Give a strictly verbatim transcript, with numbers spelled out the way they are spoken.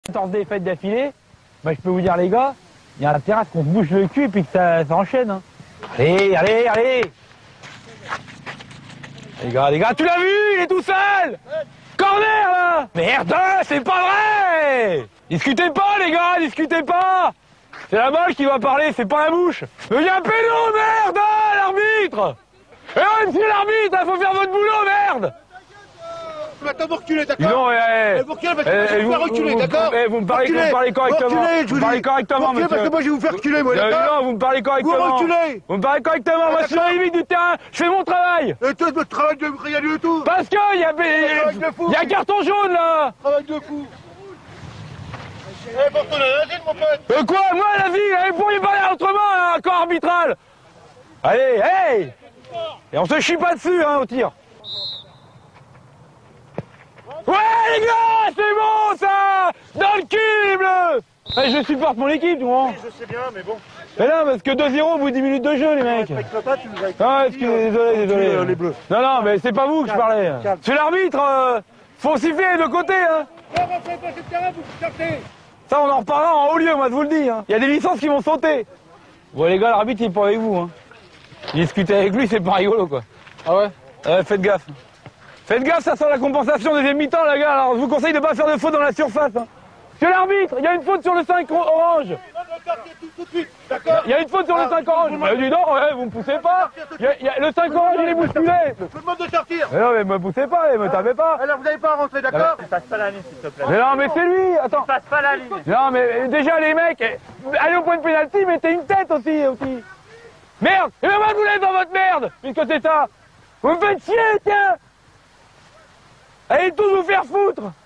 quatorze défaites d'affilée, bah, je peux vous dire les gars, il y a intérêt à ce qu'on se bouge le cul et puis que ça, ça enchaîne. Hein. Allez, allez, allez. Les gars, les gars, tu l'as vu, il est tout seul. Corner là. Merde, c'est pas vrai. Discutez pas les gars, discutez pas. C'est la balle qui va parler, c'est pas la bouche. Mais il y a un péno, merde, l'arbitre. Et ouais, monsieur l'arbitre, il faut faire votre boulot, merde. Maintenant vous reculez, d'accord? Non, eh, eh, vous reculez parce que moi, je vais vous faire reculer, d'accord? Eh, vous me parlez, vous me parlez correctement. Reculez, vous me parlez correctement, reculez monsieur. parce que moi je vais vous faire reculer, moi, d'accord? Non, vous me parlez correctement. Vous reculez. Vous me parlez correctement, ah, moi je suis à la limite du terrain, je fais mon travail. Et toi, votre travail de rien du tout. Parce que il y a, il y a un carton jaune là. Travail de fou. Eh, pour ton asile, mon pote. Euh, quoi? Moi, la vie, vous pourriez parler autrement, un accord arbitral. Allez, hey. Et on se chie pas dessus, hein, au tir. Ouais les gars, c'est bon ça. Dans le cul bleu. Ouais, je supporte mon équipe, tu vois. Oui, je sais bien, mais bon. Mais non, parce que deux zéro au bout de dix minutes de jeu, les mecs. Pas, tu nous as ah, excusez, désolé, désolé. Euh, les bleus. Non, non, mais c'est pas vous que calme, je parlais. calme. C'est l'arbitre, euh, faut siffler de côté, hein. Non, on fait passer le terrain, vous sortez. Ça, on en reparlera en haut lieu, moi, je vous le dis. Hein. Il y a des licences qui vont sauter. Bon, les gars, l'arbitre, il est pas avec vous. Hein. Discuter avec lui, c'est pas rigolo, quoi. Ah ouais euh, Faites gaffe. Faites gaffe, ça sent la compensation deuxième mi-temps, les gars. Alors, je vous conseille de pas faire de faute dans la surface. Hein. Monsieur l'arbitre, il y a une faute sur le cinq orange. Il y a une faute sur le cinq orange. Mais dis donc, ouais, vous me poussez pas. Y a, y a, le cinq orange, il est bousculé. Je vous demande de sortir. Mais non, mais me poussez pas, me tapez pas. Alors, vous n'avez pas à rentrer, d'accord? Tu passes pas la ligne, s'il te plaît. Mais non, mais c'est lui, attends. Tu passes pas la ligne. Non, mais déjà, les mecs, allez au point de pénalty, mettez une tête aussi, aussi. Merde, et moi, vous l'êtes dans votre merde, puisque c'est ça. Vous me faites chier, tiens. Allez tous vous faire foutre.